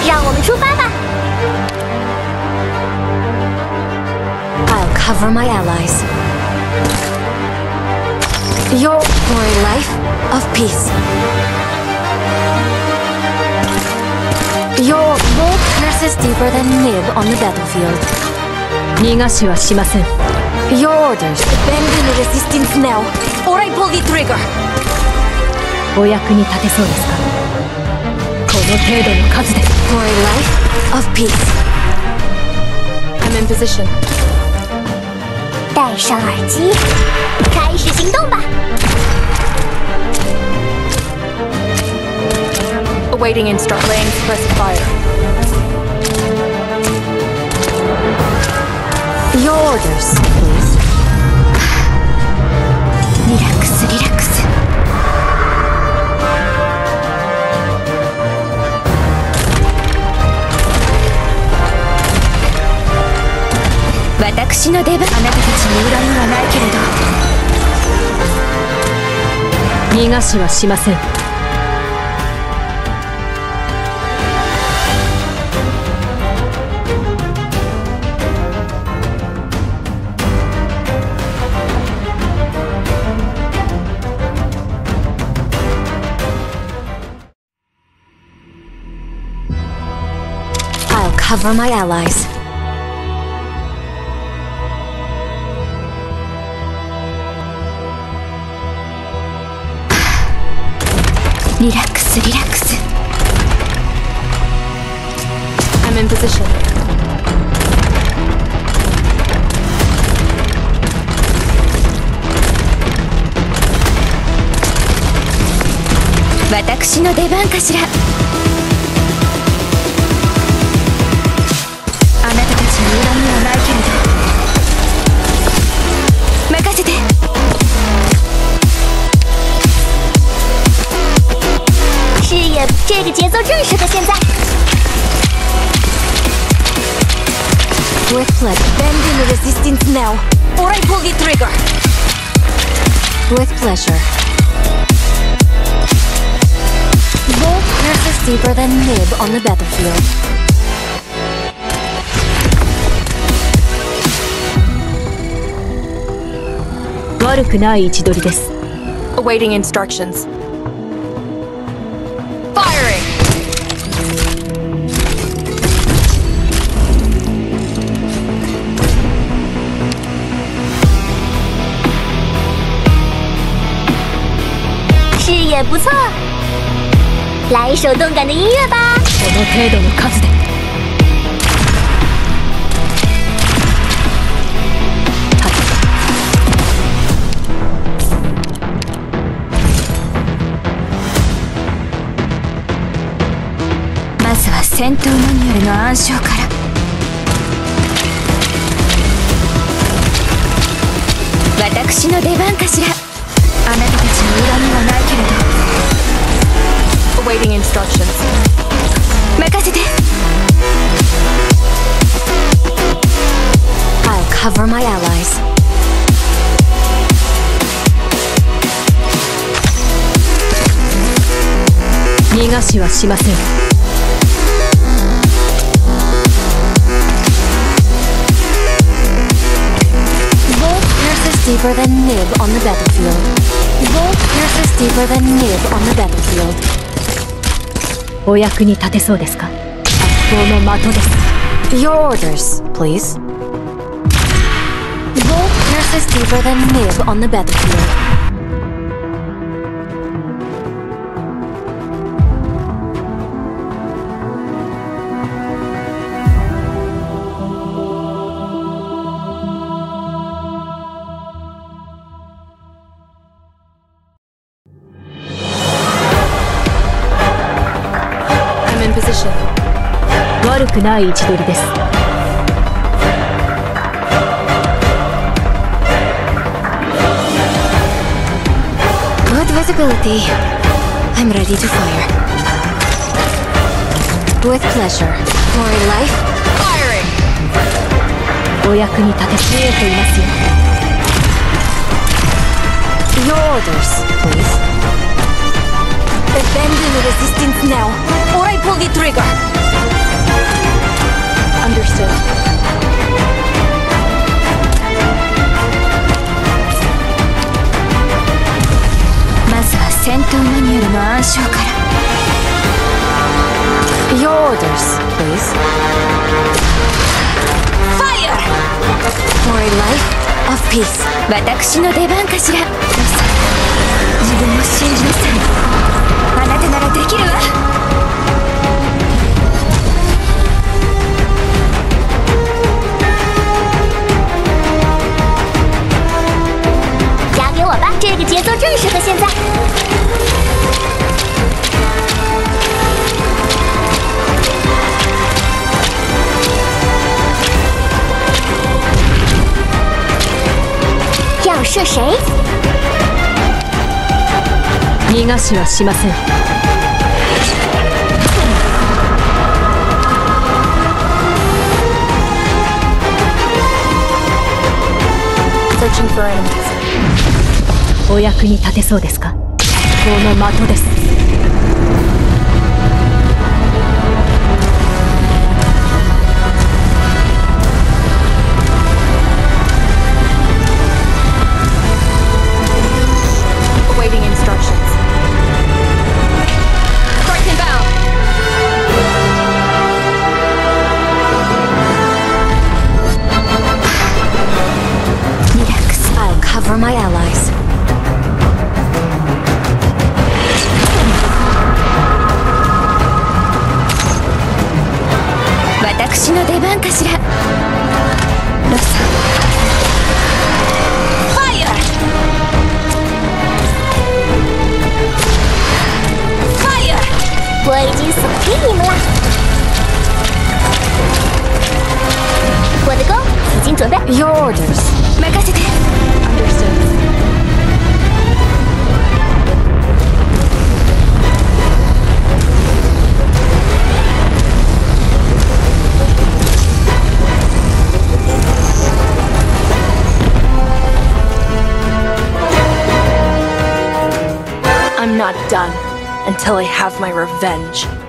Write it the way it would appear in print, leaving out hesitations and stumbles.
让我们出发吧。I'll cover my allies. Your for a life of peace. Your bolt pierces deeper than nib on the battlefield. 逃がしはしません。Your orders. Bend in the resistance now, or I pull the trigger. お役に立てそうですか？この程度の数で。For a life of peace. I'm in position. 戴上耳机，开始行动吧。Awaiting instruct. Laying suppressive fire. Your orders, please. リラックスリラックス。私の出番。あなたたちに恨みはないけれど逃がしはしません。I'll cover my allies. Relax, relax. I'm in position. Watakushi no deban kashira. あなたたちに恨みはないけれど任せて。视野，这个节奏正适合现在。With blood, bend in the resistance now, or I pull the trigger. With pleasure. Bolt pierces deeper than nib on the battlefield. Awaiting instructions. Firing! "视野不错，来一首动感的音乐吧。この程度の数で。まずは戦闘マニュアルの暗唱から。私の出番かしら。あなたたちに恨みはないけれど。Awaiting instructions. 任せて。I'll cover my allies. "逃がしはしません。Bolt pierces deeper than nib on the battlefield. Bolt pierces deeper than nib on the battlefield. お役に立てそうですか？圧倒の的です。Your orders, please. Bolt pierces deeper than nib on the battlefield. Position. 悪くない位置取りです。Good visibility. I'm ready to fire. With pleasure. For a life. Firing. お役に立て見えていますよ。Your orders, please. Abandon the resistance now, or I pull the trigger! Understood. まずは戦闘マニュアルの暗唱から。Your orders, please. Fire! For a life of peace. 私の出番かしら。自分を信じなさい。あなたならできるわ。 交给我吧，这个节奏正适合现在。要射谁？ 逃がしはしません。 Searching for enemies. お役に立てそうですか？この的です。 Awaiting instructions. Strike and bound. Relax. I'll cover my allies. 私の出番かしら。ロサ。Fire! Fire! 我已经锁定你们了，我的弓已经准备。 Your orders. 任せて。 Understood. I'm not done until I have my revenge.